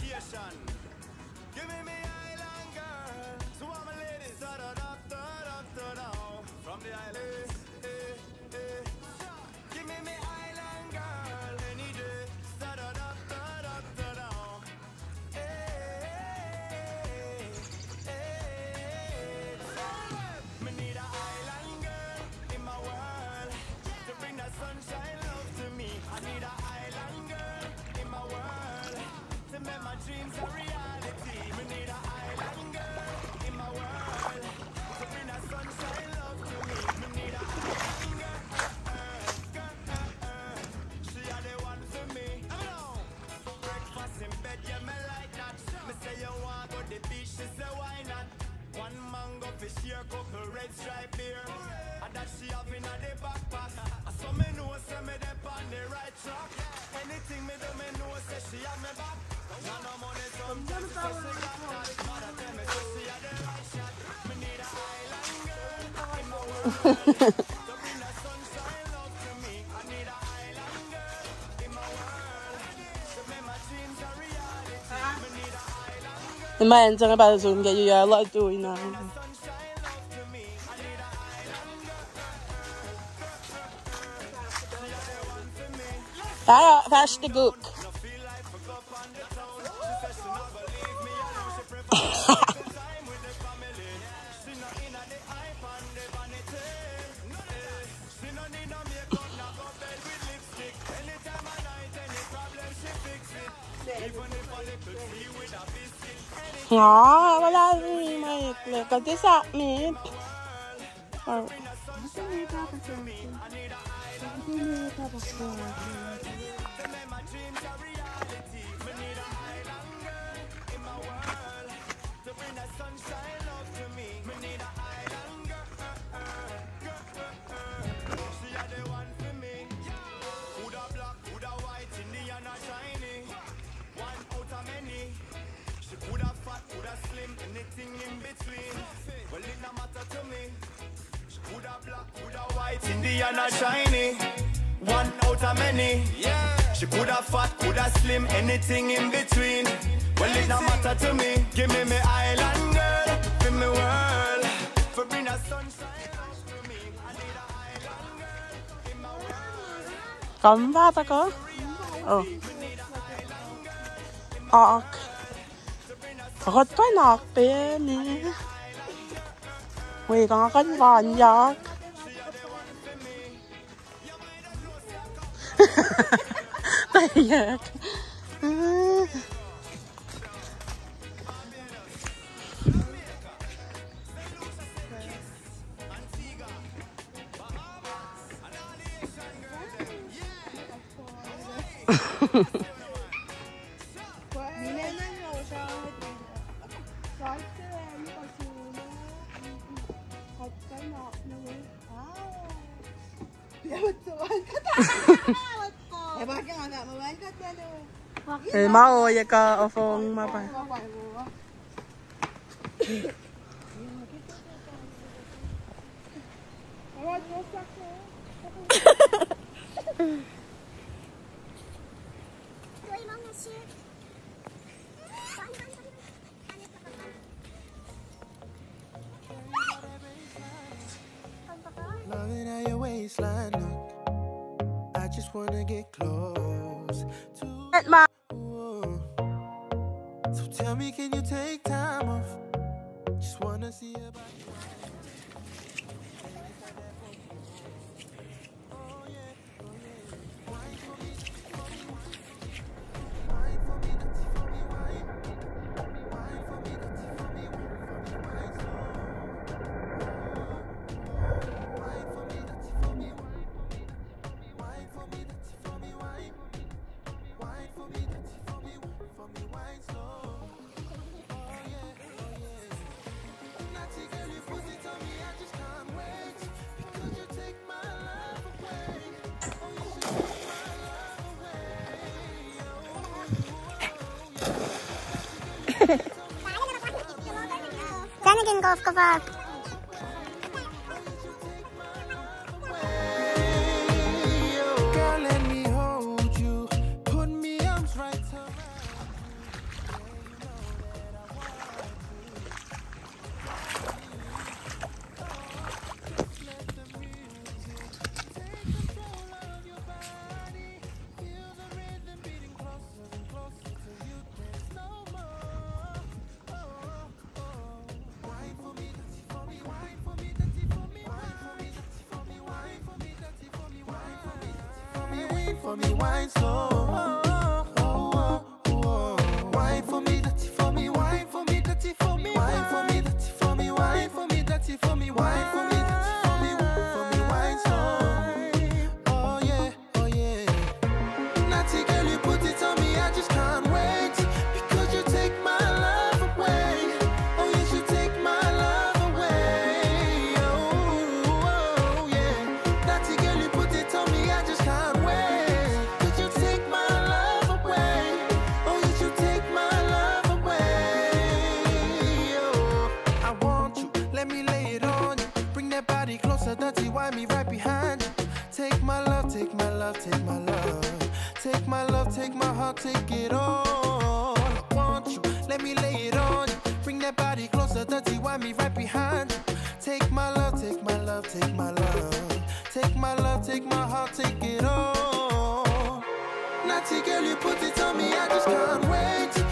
Give me island girl. So I'm a lady. From the island. Give me island girl any day. Me need an island girl in my world to bring that sunshine love to me. I need an island girl in my world to make my dreams a reality. Me need an island girl in my world to bring that sunshine love to me. Me need an island girl. She are the one for me. Breakfast in bed, yeah, me like that. Me say you want go the beach, she say why not? One mango fish here, couple red stripe beer. And that she have in the backpack. So me know say me dey on the right track. Anything me do, me know say she have me back. Now no money sometimes she say she got that. Mother tell me say she have the right shot. Me need an island girl in my world to bring that sunshine love to me. I need an island girl in my world to make my dreams a reality. Me need an island girl. The man talking about this one, get you a lot doing now. Pass the book. Wala rin may ikli. Kasi sa amin. Anything in between, well it no matter to me. She coulda black, coulda white, Indiana shiny. One out of many, yeah. She coulda fat, coulda slim, anything in between. Well it no matter to me. Give me my island girl, for me world, for bring a sunshine out to me. I need an island girl in my world. Come back, ako. Oh. Ak. Akot ko nakpin eh. Wait, kang akan banyak. Tayak. Mau ya ka ofong mapa. Loving how your waistline look. I just wanna get close to you. So tell me, can you take time off? Just wanna see your body. Flanagan Golf Club. Girl, let me hold you. Put me arms right around. wine for me, wine slow. Wine for me, dirty for me, wine for me, dirty for me, wine for me, dirty for me, wine for me, dirty for me, wine for me, dirty for me, wine slow. Oh yeah, oh yeah. Natty girl, you put it on me, I just can't wait. Because you take my love away. Oh yes, you take my love away. Oh yeah. Natty girl, you put it on me, I just can't wait. Cause you take my love away. Oh yes, you take my love away. Oh, I want you, let me lay it on you. Bring that body closer, dirty, wind me right behind you. Take my love, take my love, take my love. Take my love, take my heart, take it all. I want you, let me lay it on you. Bring that body closer, dirty, wind me right behind you. Take my love, take my love, take my love. Take my love, take my heart, take it all. Natty girl, you put it on me, I just can't wait.